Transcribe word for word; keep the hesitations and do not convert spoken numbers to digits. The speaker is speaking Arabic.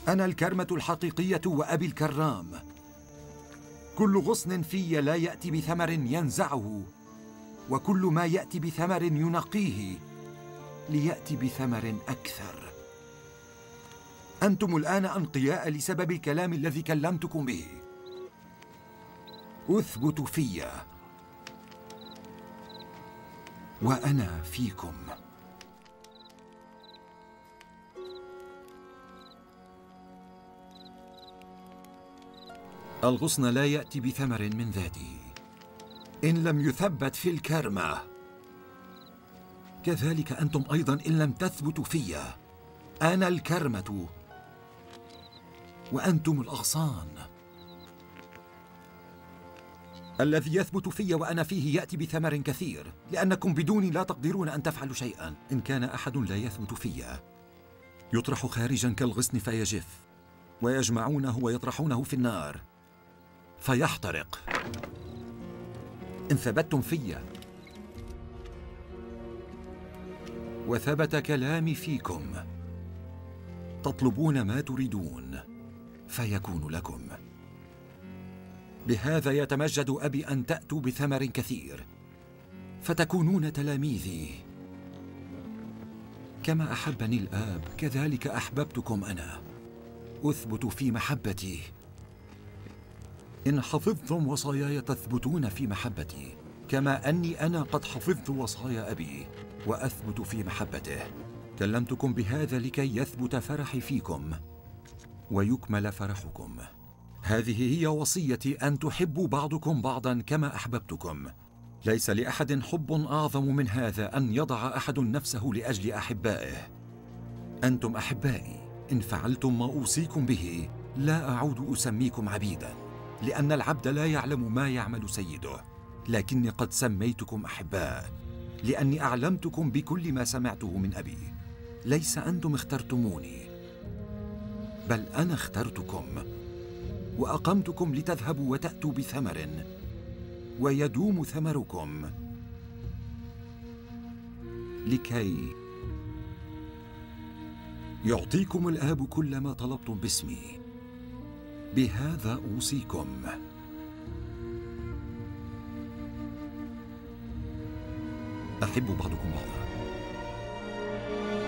أنا الكرمة الحقيقية وأبي الكرام. كل غصن في لا يأتي بثمر ينزعه، وكل ما يأتي بثمر ينقيه ليأتي بثمر أكثر. أنتم الآن أنقياء لسبب الكلام الذي كلمتكم به. اثبتوا في وأنا فيكم. الغصن لا يأتي بثمر من ذاته إن لم يثبت في الكرمة، كذلك أنتم أيضا إن لم تثبتوا في. أنا الكرمة وأنتم الأغصان. الذي يثبت في وأنا فيه يأتي بثمر كثير، لأنكم بدوني لا تقدرون أن تفعلوا شيئا. إن كان أحد لا يثبت في يطرح خارجا كالغصن فيجف، ويجمعونه ويطرحونه في النار فيحترق. إن ثبتتم في وثبت كلامي فيكم تطلبون ما تريدون فيكون لكم. بهذا يتمجد أبي أن تأتوا بثمر كثير فتكونون تلاميذي. كما أحبني الآب كذلك أحببتكم أنا. أثبتوا في محبتي. إن حفظتم وصاياي تثبتون في محبتي، كما أني أنا قد حفظت وصايا أبي وأثبت في محبته. كلمتكم بهذا لكي يثبت فرحي فيكم ويكمل فرحكم. هذه هي وصيتي، أن تحبوا بعضكم بعضا كما أحببتكم. ليس لأحد حب أعظم من هذا، أن يضع أحد نفسه لأجل أحبائه. أنتم أحبائي إن فعلتم ما أوصيكم به. لا أعود أسميكم عبيدا، لأن العبد لا يعلم ما يعمل سيده، لكني قد سميتكم أحباء لأني أعلمتكم بكل ما سمعته من أبي. ليس أنتم اخترتموني، بل أنا اخترتكم وأقمتكم لتذهبوا وتأتوا بثمر ويدوم ثمركم، لكي يعطيكم الآب كل ما طلبتم باسمي. بهذا أوصيكم. أحبوا بعضكم بعضا.